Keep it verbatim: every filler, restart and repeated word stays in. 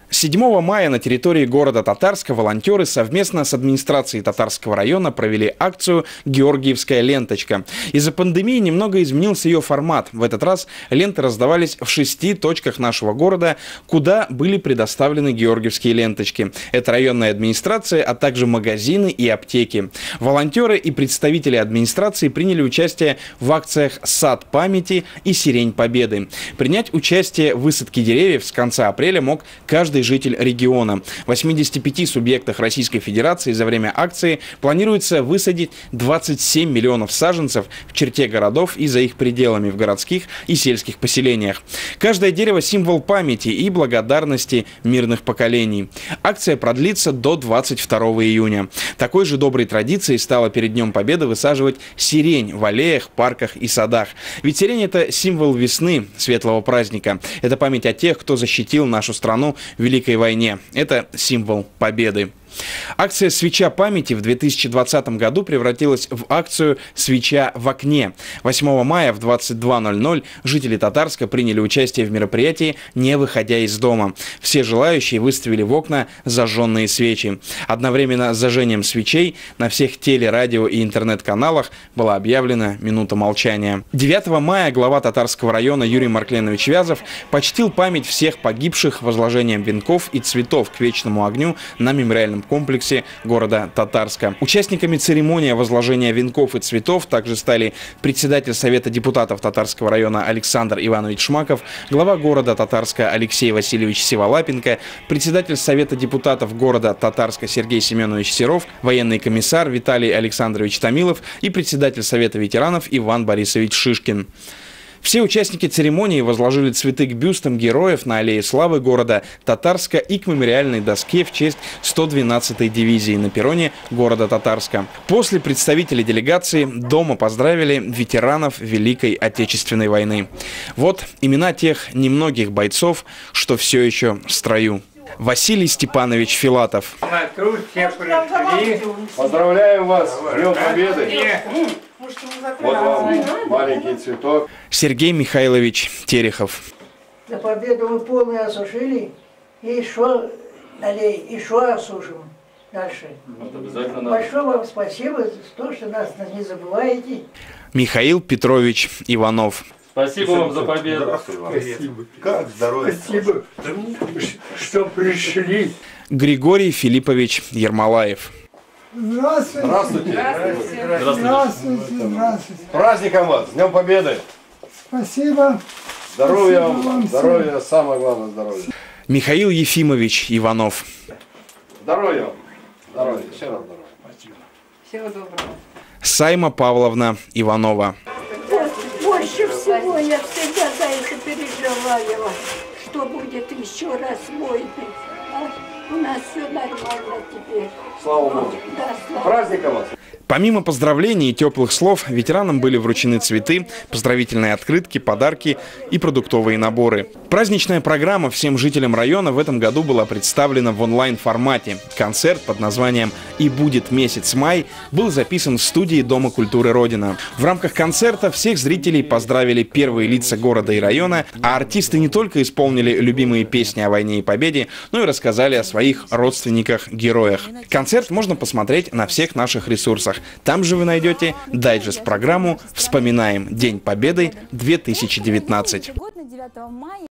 седьмого мая на территории города Татарска волонтеры совместно с администрацией Татарского района провели акцию «Георгиевская ленточка». Из-за пандемии немного изменился ее формат. В этот раз ленты раздавались в шести точках нашего города, куда были предоставлены георгиевские ленточки. Это районная администрация, а также магазины и аптеки. Волонтеры и представители администрации приняли участие в акциях «Сад памяти» и «Сирень победы». Принять участие в высадке деревьев с конца апреля мог каждый житель региона. В восьмидесяти пяти субъектах Российской Федерации за время акции планируется высадить двадцать семь миллионов саженцев в черте городов и за их пределами в городских и сельских поселениях. Каждое дерево – символ памяти и благодарности мирных поколений. Акция продлится до двадцать второго июня. Такой же доброй традицией стало перед Днем Победы высаживать сирень в аллеях, парках и садах. Ведь сирень – это символ весны, светлого праздника. Это память о тех, кто защитил нашу страну в Великой войне. Это символ победы. Акция «Свеча памяти» в две тысячи двадцатом году превратилась в акцию «Свеча в окне». восьмого мая в двадцать два ноль ноль жители Татарска приняли участие в мероприятии, не выходя из дома. Все желающие выставили в окна зажженные свечи. Одновременно с зажжением свечей на всех теле-, радио и интернет-каналах была объявлена минута молчания. девятого мая глава Татарского района Юрий Маркленович Вязов почтил память всех погибших возложением венков и цветов к вечному огню на мемориальном комплексе города Татарска. Участниками церемонии возложения венков и цветов также стали председатель Совета депутатов Татарского района Александр Иванович Шмаков, глава города Татарска Алексей Васильевич Сиволапенко, председатель Совета депутатов города Татарска Сергей Семенович Серов, военный комиссар Виталий Александрович Томилов и председатель Совета ветеранов Иван Борисович Шишкин. Все участники церемонии возложили цветы к бюстам героев на аллее славы города Татарска и к мемориальной доске в честь сто двенадцатой дивизии на перроне города Татарска. После представители делегации дома поздравили ветеранов Великой Отечественной войны. Вот имена тех немногих бойцов, что все еще в строю. Василий Степанович Филатов. Поздравляем вас с Днем Победы. Вот вам маленький цветок. Сергей Михайлович Терехов. За победу мы полную осушили, и еще налей, еще осушим дальше. Большое вам спасибо за то, что нас не забываете. Михаил Петрович Иванов. Спасибо вам за победу. Спасибо. Как здоровье. Спасибо, что пришли. Григорий Филиппович Ермолаев. Здравствуйте. Здравствуйте. Здравствуйте. Здравствуйте. Здравствуйте. С праздником вас, с Днем Победы. Спасибо. Здоровья Спасибо вам, здоровья, всем. Самое главное здоровье. Михаил Ефимович Иванов. Здоровья вам. Здоровья. Еще раз здоровья. Спасибо. Всего доброго. Сайма Павловна Иванова. Больше всего я всегда за это переживала, что будет еще раз войны. А у нас все нормально теперь. Слава Богу. Да, слава. Праздником вас. Помимо поздравлений и теплых слов, ветеранам были вручены цветы, поздравительные открытки, подарки и продуктовые наборы. Праздничная программа всем жителям района в этом году была представлена в онлайн-формате. Концерт под названием «И будет месяц май» был записан в студии Дома культуры Родина. В рамках концерта всех зрителей поздравили первые лица города и района, а артисты не только исполнили любимые песни о войне и победе, но и рассказали о своих родственниках-героях. Концерт можно посмотреть на всех наших ресурсах. Там же вы найдете дайджест-программу «Вспоминаем День Победы две тысячи девятнадцать».